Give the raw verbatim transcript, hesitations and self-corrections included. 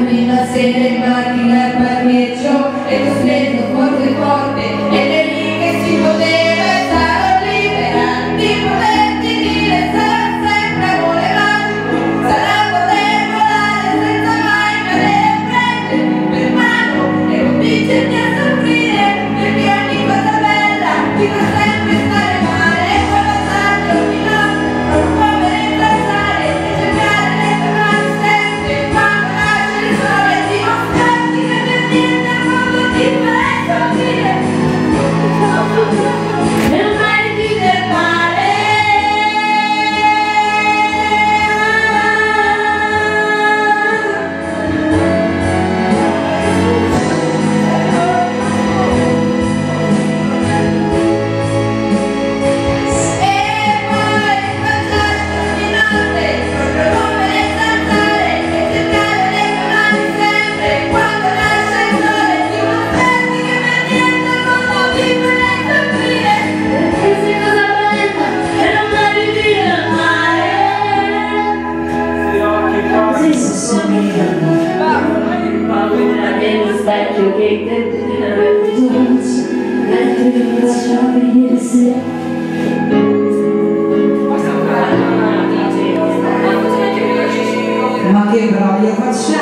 Fermi la sera in macchina al parcheggio e costretto forte forte ed è lì che si poteva e sarò libera di poterti dire sarà sempre amore magico, sarà poter volare senza mai cadere e prendermi per mano e convincermi a soffrire perché ogni cosa bella ti fa sempre stare male e quel passaggio di notte non può per intrazzare e cercare le tue mani sempre quando nasce il sole e dimostrarti che per niente al mondo ti farei soffrire e non meriti del male. Specchio che te dolce mentre mi abbracciavi ieri sera. Ma che bravi facciamo?